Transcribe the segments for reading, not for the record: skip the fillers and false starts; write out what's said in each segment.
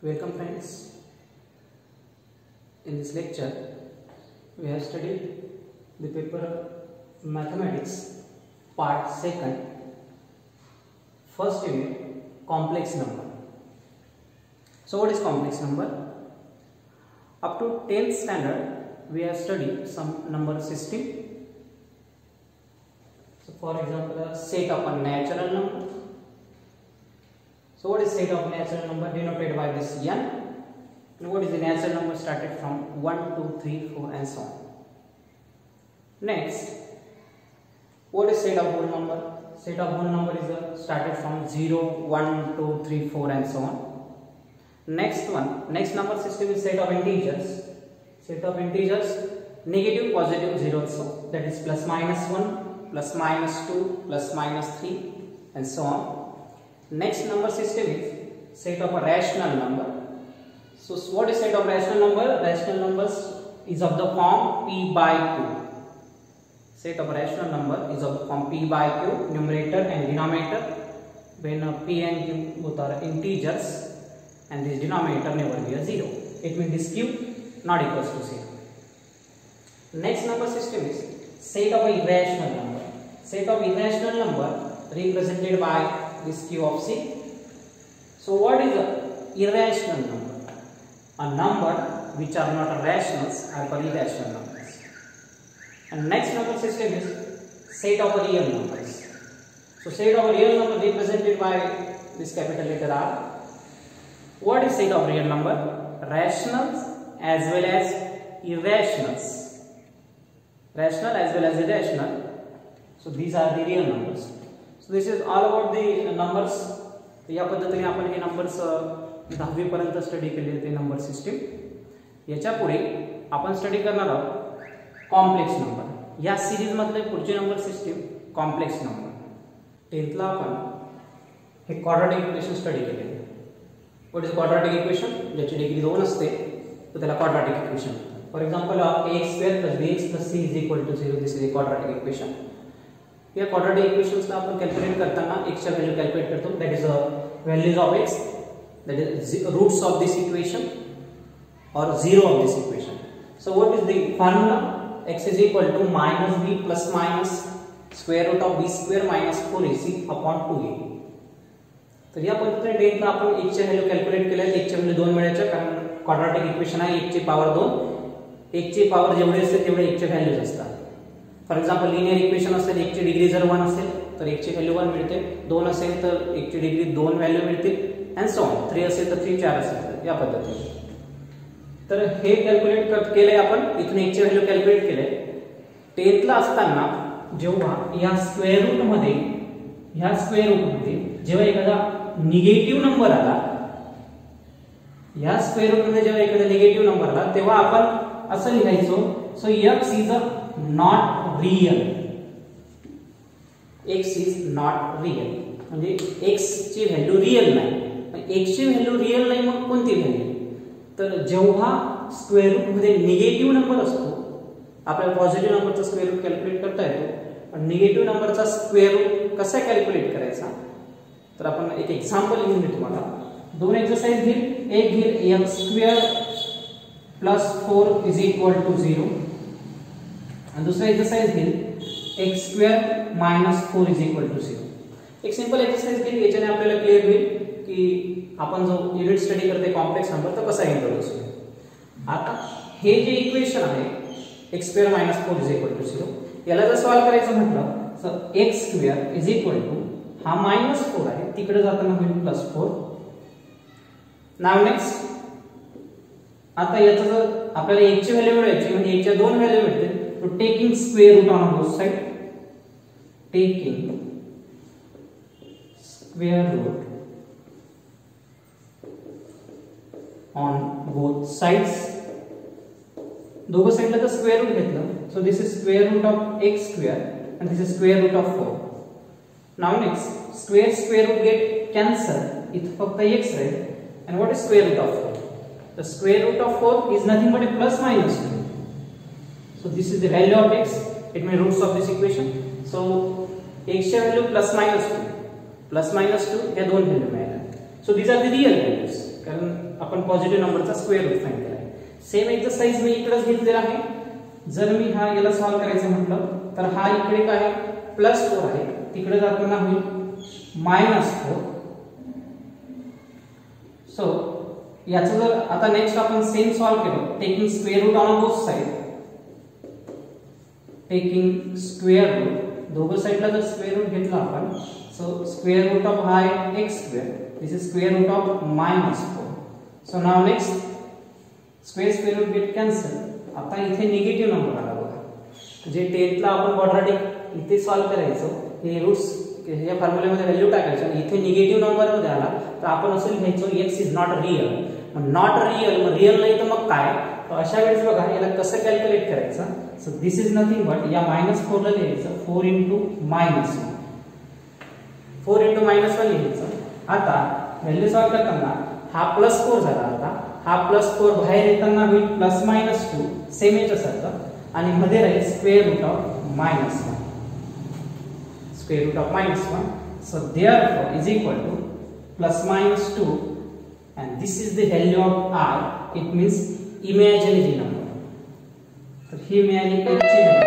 Welcome friends. In this lecture we have studied the paper Mathematics part 2nd, first unit, complex number. So what is complex number? Up to 10th standard we have studied some number system. So for example, a set of a natural number. So what is set of natural number denoted by this n? And what is the natural number started from 1, 2, 3, 4 and so on. Next, what is set of whole number? Set of whole number is started from 0, 1, 2, 3, 4 and so on. Next number system is set of integers. Set of integers, negative, positive, zero also. That is plus minus 1, plus minus 2, plus minus 3 and so on. Next number system is set of a rational number. So what is set of rational number? Rational numbers is of the form p by q. Set of rational number is of the form p by q, numerator and denominator, when p and q both are integers and this denominator never be a 0. It means this q not equals to 0. Next number system is set of a irrational number. Set of irrational number represented by this q of c. So what is a irrational number? A number which are not rationals are called irrational numbers. And next number system is set of real numbers. So set of real number represented by this capital letter R. What is set of real number? Rationals as well as irrationals. Rational as well as irrational. So these are the real numbers. So this is all about the numbers. या पद्धतीने आपण हे numbers 10वी पर्यंत study केले ते number system. याच्या पुढे आपण स्टडी करणार आहोत कॉम्प्लेक्स नंबर. या सीरीज मधले पुढचे number system complex number. 10th ला आपण हे क्वाड्रॅटिक इक्वेशन स्टडी केले. What is quadratic equation? ज्याची डिग्री 2 असते तर त्याला quadratic equation. For example ax² + bx + c = 0. This is a quadratic equation. या क्वाड्रॅटिक इक्वेशंस ला आपण कॅल्क्युलेट करताना x च्या व्हॅल्यू कॅल्क्युलेट करतो. That is values of x, that is roots of this equation और 0 of this equation. So what is the formula? x is equal to -b plus minus square root of b² minus 4ac upon 2a. तर या पद्धतीने 10th ला आपण x ची value calculate केल्या. x ची value 2 मिळायच्या, कारण क्वाड्रॅटिक इक्वेशन आहे. x ची पॉवर 2. x ची पॉवर जेवढी असते तेवढे x चे व्हॅल्यूज असतात. फॉर एक्झाम्पल लिनियर इक्वेशन असेल, x ची डिग्री जर 1 असेल तर x ची व्हॅल्यू 1 मिळते. 2 असेल तर x ची डिग्री 2 व्हॅल्यू मिळतील अँड सो ऑन. 3 असेल तर 3, 4 असेल तर या पद्धतीने. तर हे कॅल्क्युलेट केले आपण. इथून x ची व्हॅल्यू कॅल्क्युलेट केले. 10th ला असताना जेव्हा या स्क्वेअर रूट मध्ये जेव्हा एखादा निगेटिव्ह नंबर आला, या स्क्वेअर रूट मध्ये जेव्हा एखादा निगेटिव्ह नंबर आला तेव्हा आपण असं लिहायचो, so x is not real. x is not real म्हणजे x ची व्हॅल्यू रियल नाही. x ची व्हॅल्यू रियल नाही मग कोणती व्हॅल्यू? तर जेव्हा स्क्वेअर रूट मध्ये निगेटिव्ह नंबर असतो, आपल्याला पॉझिटिव्ह नंबरचा स्क्वेअर रूट कॅल्क्युलेट करता येतो, पण निगेटिव्ह नंबरचा स्क्वेअर रूट कसा कॅल्क्युलेट करायचा? तर आपण एक एक्झाम्पल घेऊन घेऊ. तुम्हाला 2 एक्सरसाइज घेईल. एक घेईल x² + 4 = 0 आणि दुसरा एक्सरसाइज घेईल x² - 4 = 0. एक सिंपल एक्सरसाइज घेईल. याच्याने आपल्याला क्लिअर होईल की आपण जो युनिट स्टडी करते कॉम्प्लेक्स नंबर तर कसा इंट्रोड्यूस होईल. आता हे जे इक्वेशन आहे x² - 4 = 0, याला जर सॉल्व करायचं म्हटलं तर x² हा -4 आहे, तिकडे जाताना होईल +4. नाव नेक्स्ट. आता याचं जर आपल्याला x ची व्हॅल्यू मिळवायची म्हणजे x च्या 2 व्हॅल्यू मिळतील. तो taking square root on both side, taking square root on both sides. दोघं साइडला तर स्क्वेअर रूट घेतलं, so this is square root of x² and this is square root of 4. Now next, square root get cancel. इथं फक्त x Raheel. And what is square root of 4? The square root of 4 is nothing but a plus minus 2. So this is the value of x. It means roots of this equation. So x ची value plus minus 2 या दोन value मिळाल्या. So these are the real values. करायचं, कारण आपण positive नंबरचा square root find केला आहे. सेम एक्सरसाइज मी इकडेच घेतलेला आहे. जर मी हा याला सॉल्व करायचं म्हटलं तर हा इकडे काय +4 आहे, तिकडे जाताना होईल -4. सो याचं जर आता नेक्स्ट आपण सेम सॉल्व केलं, taking square root on both side, taking square root दोघं साइडला जर स्क्वेअर रूट घेतला आपण, सो स्क्वेअर रूट ऑफ हा x², this is square root of -4. So now next square root get cancel. आता इथे निगेटिव्ह नंबर आला बघा, जे 10th ला आपण क्वाड्रॅटिक इथे सॉल्व करायचो, हे रूट्स या फॉर्म्युल्यामध्ये व्हॅल्यू टाकायचं आणि इथे निगेटिव्ह नंबर मध्ये आला तर आपण असं लिहायचो x इज नॉट रिअल. मग नॉट रिअल, मग रिअल नाही तर मग काय? तर अशा वेळेस बघा याला कसं कॅल्क्युलेट करायचं. So this is nothing but या -4 ला लिहायचं 4 × -1, 4 × -1 लिहायचं. आता व्हॅल्यू सॉल्व करताना हा +4 झाला, आता हा +4 बाहेर येताना होईल +-2, सेम याच्यासारखं, आणि मध्ये राहील square root of -1, square root of -1. So therefore is equal to +-2, and this is the value of I. It means imaginary number. So here may I take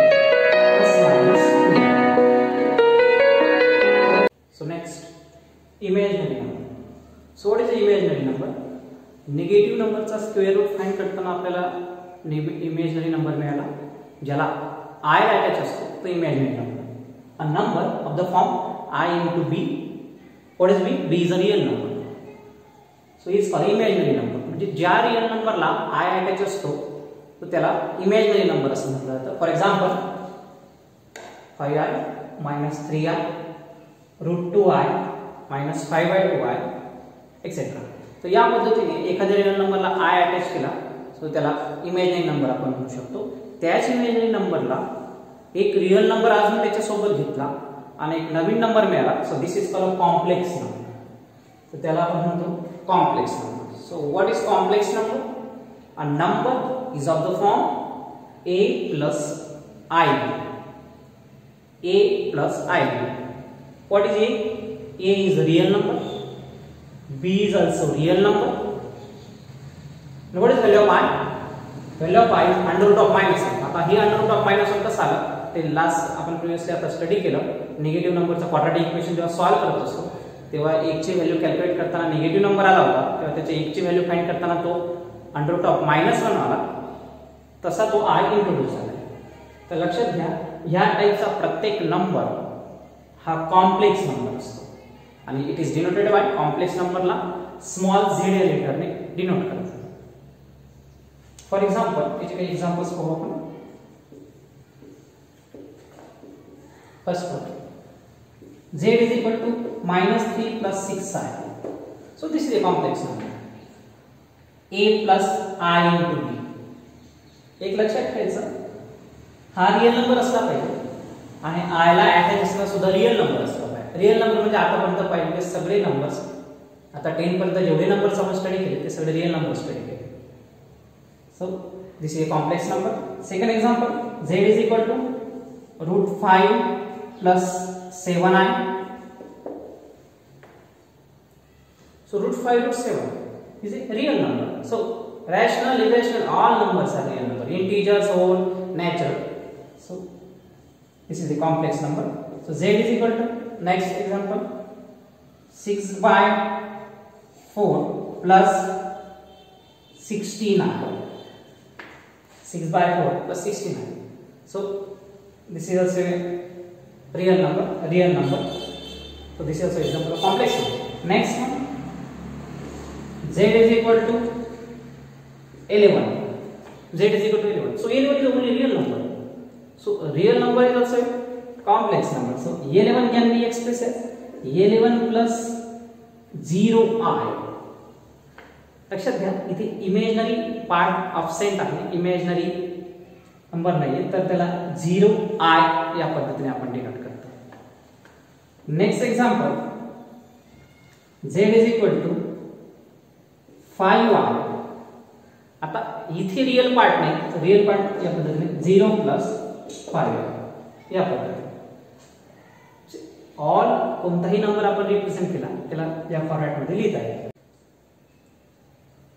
+-2. So next, imaginary number. So what is the imaginary number? Negative number चा square root find करताना आपल्याला imaginary number मिळाला, ज्याला I attach असतो तो imaginary number. A number of the form I into b. What is b? B is a real number. So it's called imaginary number. म्हणजे ज्या real नंबरला I attach असतो तो त्याला इमॅजिनरी नंबर असं म्हटलं जातं. For example 5i - 3i √2i - 5/2i etcetera. तर या पद्धतीने एखाद्या रिअल नंबरला I अटॅच केला सो त्याला इमॅजिनरी नंबर आपण म्हणू शकतो. त्याच इमॅजिनरी नंबरला एक रिअल नंबर अजून त्याच्या सोबत घेतला आणि एक नवीन नंबर मिळाला, so this is called complex number. तर त्याला आपण म्हणतो complex number. So what is complex number? A number is of the form a plus ib. a plus ib. What is a? A is a real number, b is also real number. Now what is value of i? Value of i is √-1. आता ही √-1 कसं आलं ते last आपण previously आता study केलं. Negative नंबरचा quadratic equation जेव्हा solve करत असतो तेव्हा 1 ची व्हॅल्यू कॅल्क्युलेट करताना निगेटिव्ह नंबर आला होता, तेव्हा त्याच्या 1 ची व्हॅल्यू फाइंड करताना तो √-1 आला, तसा तो I इंट्रोड्यूस झाला. तर लक्षात घ्या, ह्या टाइपचा प्रत्येक नंबर हा कॉम्प्लेक्स नंबर असतो आणि it is denoted by complex नंबरला स्मॉल z या लेटरने डिनोट करतात. फॉर एक्झाम्पल याचे काही एक्झाम्पल्स पाहू आपण. First one, z is equal to -3 + 6i. So this is a complex number. a plus I into b. एक लक्षात ठेवायचं, हा रिअल नंबर असला पाहिजे आणि I ला अटॅच असणं सुद्धा रिअल नंबर असला पाहिजे. रिअल नंबर म्हणजे आतापर्यंत पाहिजे सगळे नंबर्स, आता 10 पर्यंत जेवढे नंबर्स आपण स्टडी केले ते सगळे रिअल नंबर स्टडी केले. So this is a complex number. Second example, z is equal to √5 plus 7i. So √5 is a real number. So rational, irrational, all numbers are real number. Integers, whole, natural. So this is a complex number. So z is equal to, next example, 6/4 plus 16i. 6/4 plus 16i. So this is also a real number. So this is also example of complex number. Next one, z is equal to 11. Z is equal to 11. So 11 is only real number. So real number is also a complex number. So 11 can be expressed as 11 plus 0i. लक्षात घ्या, इथे imaginary part absent आहे, imaginary number नाहीये, तर त्याला 0i या पद्धतीने आपण डिनोट करतो. Next example, z is equal to 5i. आता इथे रिअल पार्ट नाही, रिअल पार्ट या पद्धतीने 0 plus 5 या पद्धतीने. ऑल कोणताही नंबर आपण रिप्रेझेंट केला त्याला या फॉर्मॅट मध्ये लिहिता येईल.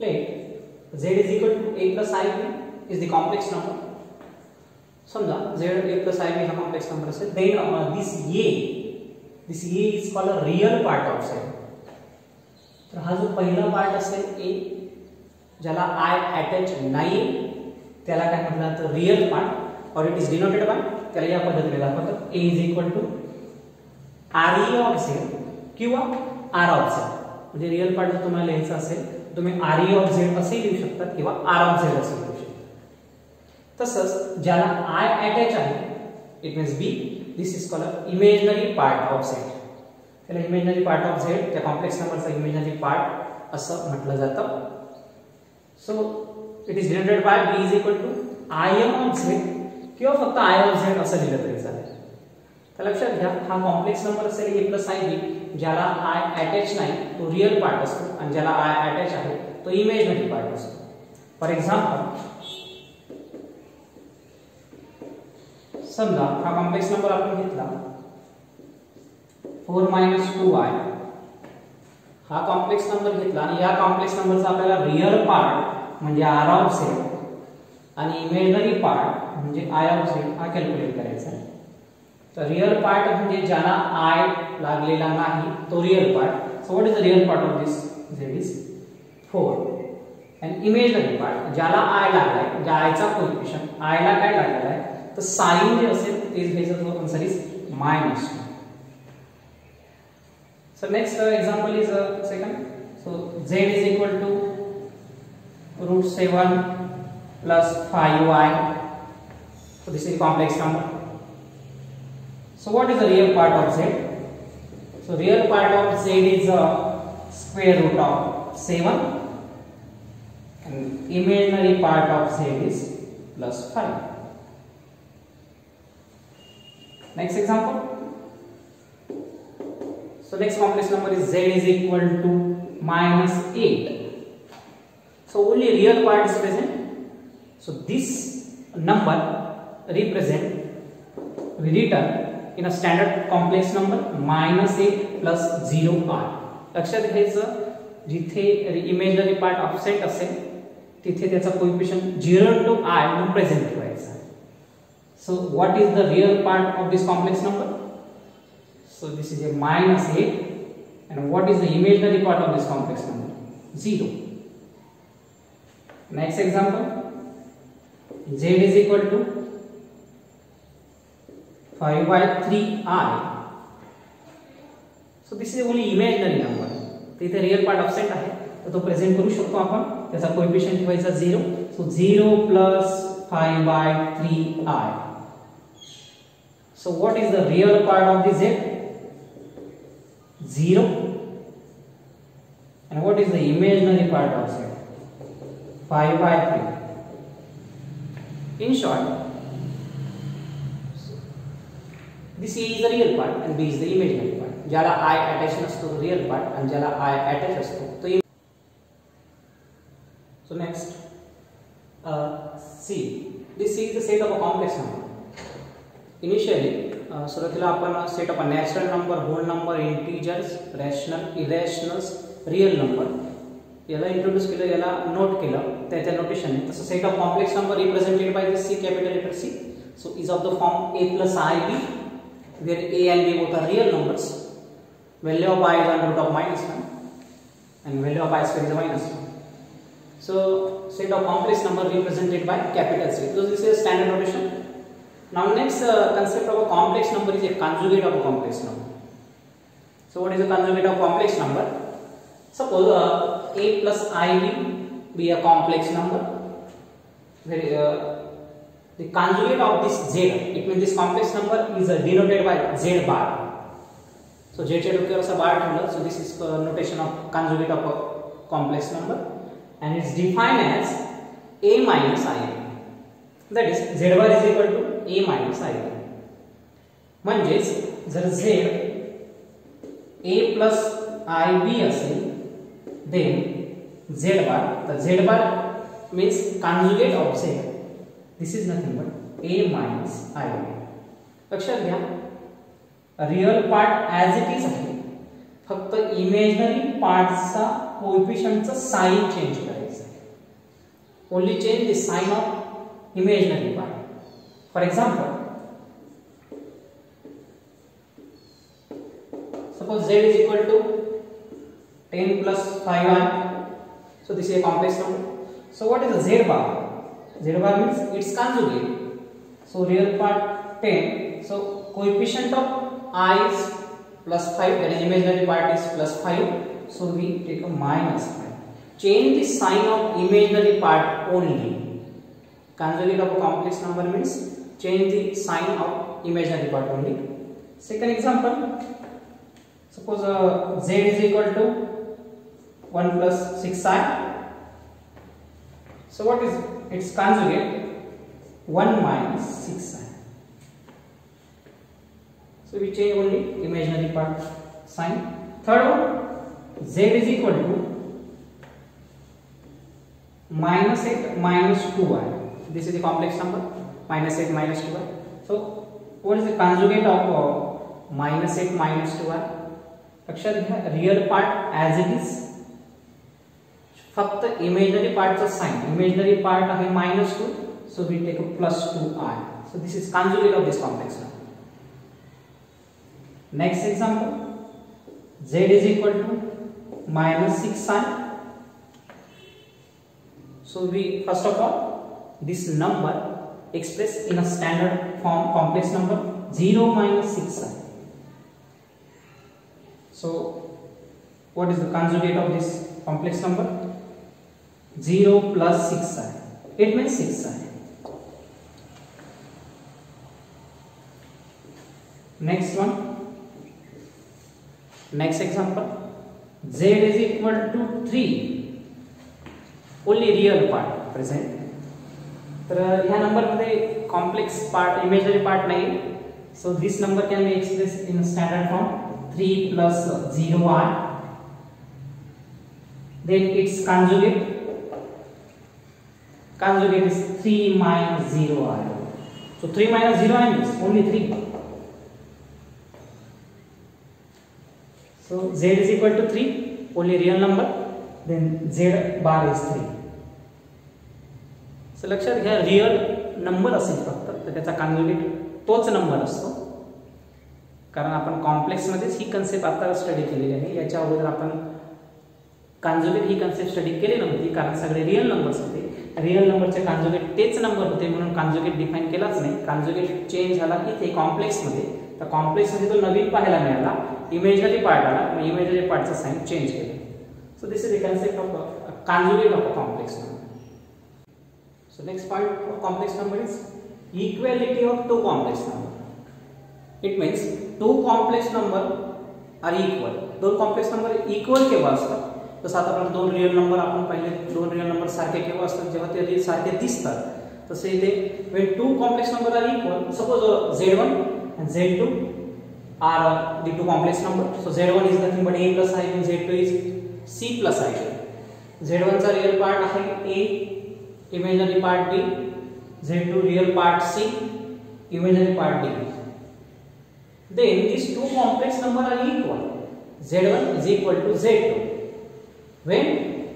Take z is equal to a plus ib is the complex number. समजा z a plus ib हा complex number असेल, then this a is called a real part of z. तर हा जो पहिला पार्ट असेल a ज्याला I अटॅच नाही त्याला काय म्हटलं जातं रियल पार्ट, और इट इज डिनोटेड बाय, त्याला या पद्धतीने दाखवतात a is equal to re of z किंवा r of z. म्हणजे रियल पार्ट जर तुम्हाला लिहायचा असेल तुम्ही re of z असे लिहू शकता किंवा r of z असे लिहू शकता. तसंच ज्याला I अटॅच आहे it means b, this is called imaginary part of z. त्याला इमेजिनरी पार्ट ऑफ z त्या कॉम्प्लेक्स नंबरचा इमेजिनरी पार्ट असं म्हटलं जातं. So it is denoted by b is equal to im of z किंवा फक्त I of z असं लिहिलं तरी चालेल. तर लक्षात घ्या हा कॉम्प्लेक्स नंबर असेल a प्लस ib, ज्याला I अटॅच नाही तो रियल पार्ट असतो आणि ज्याला I अटॅच आहे तो इमेजिनरी पार्ट असतो. फॉर एक्झाम्पल समजा हा कॉम्प्लेक्स नंबर आपण घेतला 4 - 2i, हा कॉम्प्लेक्स नंबर घेतला आणि या कॉम्प्लेक्स नंबरचा आपल्याला रियल पार्ट म्हणजे r of z आणि इमेजिनरी पार्ट म्हणजे I of z हा कॅल्क्युलेट करायचा आहे. तर रियल पार्ट म्हणजे ज्याला I लागलेला नाही तो real part. So what is the real part of this z is 4 आणि इमेजिनरी पार्ट ज्याला I लागलाय, ज्या I चा कोएफिशिएंट I ला काय लागलेला आहे तर साइन जे असेल ते घ्यायचं, तो answer is -2. So next example is second. So z is equal to √7 plus 5y. So this is a complex number. So what is the real part of z? So real part of z is square root of 7 and imaginary part of z is plus 5. Next example. So next complex number is z is equal to -8. So only real part is present. So this number represent we written in a standard complex number -8 plus 0r. लक्षात घ्यायचं जिथे imaginary part offset असेल तिथे त्याचा coefficient 0 to I म्हणून present ठेवायचा. So what is the real part of this complex number? So this is a -8 and what is the imaginary part of this complex number? 0. Next example, z is equal to 5/3i. So this is only imaginary number. तिथे real part offset आहे तर तो present करू शकतो आपण, त्याचा coefficient ठेवायचा 0. सो 0 plus 5/3i. So what is the real part of the z? 0. And what is the imaginary part of z? 5/3. In short, this a is the real part and b is the imaginary part. ज्याला I attach नसतो तो real part आणि ज्याला I attach असतो तो. So next, C. This C is the set of a complex number. Initially, सुरुवातीला आपण set of natural number, whole number, integers, rational, irrationals, real number याला इंट्रोड्यूस केलं, याला नोट केलं त्याच्या नोटेशनने. तसं set of complex number represented by this C, capital letter C. So is of the form a plus ib, where a and b both are real numbers. Value of I is under root of -1 and value of I square is -1. So set of complex number represented by capital C. So this is standard notation. Now next concept of a complex number is a conjugate of a complex number. So what is a conjugate of complex number? Suppose a plus ib be a complex number, where the conjugate of this z, it means this complex number is denoted by z bar. So z च्या डोक्यावर असा बार ठेवला. So this is notation of conjugate of a complex number and it's defined as a minus ib. That is z bar is equal to a minus ib. म्हणजेच जर z a plus ib असेल then z bar, तर z bar means conjugate of z. This is nothing but a minus ib. लक्षात घ्या real part as it is आहे, फक्त imaginary पार्टचा कोएफिशिएंटचा साइन चेंज करायचं. only change the sign of imaginary part. For example, suppose z is equal to 10 plus 5i. So this is a complex number. So what is the z bar? Z bar means its conjugate. So real part 10. So coefficient of I is plus 5, that is imaginary part is plus 5. So we take a minus 5. Change the sign of imaginary part only. Conjugate of a complex number means change the sign of imaginary part only. Second example, suppose z is equal to 1 plus 6i. So what is its conjugate? 1 minus 6i. So we change only imaginary part sign. Third one, z is equal to minus 8 minus 2i. This is the complex number, minus 8 minus 2i. So what is the conjugate of minus 8 minus 2i? लक्षात घ्या, real part as it is, फक्त imaginary पार्टचा sign. Imaginary part आहे -2, so we take a +2i. So this is conjugate of this complex number. Next example, z is equal to -6i. So we first of all this number expressed in a standard form complex number 0 minus 6i. So what is the conjugate of this complex number? 0 plus 6i. It means 6i. Next one. Next example. Z is equal to 3. Only real part present. तर ह्या number मध्ये complex part, imaginary part नाही. So this number can be express in standard form 3 plus 0i. Then its conjugate is 3 minus 0i. So 3 minus 0i means only 3. So z is equal to 3, only real number, then z bar is 3. So लक्षात घ्या, real number असेल फक्त तर त्याचा conjugate तोच number असतो. कारण आपण कॉम्प्लेक्स मध्येच ही कन्सेप्ट आता स्टडी केलेली आहे. याच्या अगोदर आपण कॉन्जुगेट ही कन्सेप्ट स्टडी केली नव्हती, कारण सगळे रियल नंबर्स होते. रियल नंबरचे कॉन्जुगेट तेच नंबर होते, म्हणून कॉन्जुगेट डिफाइन केलाच नाही. कॉन्जुगेट चेंज झाला इथे कॉम्प्लेक्स मध्ये. तर कॉम्प्लेक्स मध्ये तो नवीन पाहायला मिळाला, इमेजनरी पार्ट आला, मग इमेजनरी पार्टचा साइन चेंज केला. So this is the concept of conjugate of a complex number. So next part of complex number is equality of two complex number. It means two complex number are equal. दोन complex number equal केव्हा असतात? जसं आता आपण दोन real number आपण पाहिले, दोन रियल नंबर सारखे केव्हा असतात? जेव्हा ते सारखे दिसतात. तसे इथे when two complex number are equal, suppose z1 and z2 are the two complex number. So z1 is nothing but a plus i and z2 is c plus i. z1 चा रियल पार्ट आहे a, imaginary part b, z2 real part c, imaginary part d. Then these two complex number are equal. z1 is equal to z2 when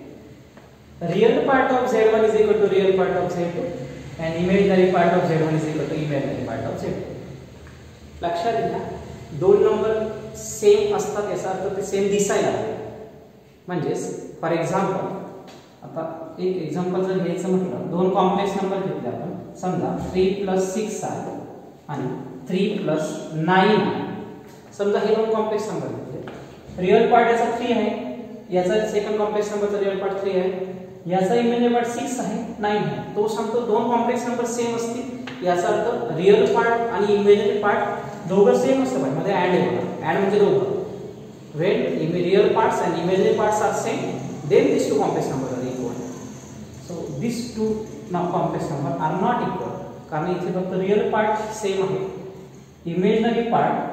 real part of z1 is equal to real part of z2 and imaginary part of z1 is equal to imaginary part of z2. लक्षात घ्या, दोन number same असतात याचा अर्थ ते same दिसायला हवे. म्हणजे for example, आता एक एक्झाम्पल जर घ्यायचं म्हटलं, दोन कॉम्प्लेक्स नंबर घेतले आपण. समजा 3 plus 6 आहे आणि 3 plus 9 आहे. समजा हे दोन कॉम्प्लेक्स नंबर घेतले. रियल पार्ट याचा 3 आहे, याचा सेकंड कॉम्प्लेक्स नंबरचा रियल पार्ट 3 आहे, याचा इमेजिनरी पार्ट 6 आहे, 9 आहे. तो सांगतो दोन कॉम्प्लेक्स नंबर सेम असतील, याचा अर्थ रियल पार्ट आणि इमेजिनरी पार्ट दोघं सेम असलं पाहिजे. मध्ये ऍड आहे बघा, ऍड म्हणजे दोघं. when real parts and imaginary parts are same, then these two complex numbers are equal. So these two complex numbers are not equal, कारण इथे फक्त रियल पार्ट सेम आहे, इमेजिनरी पार्ट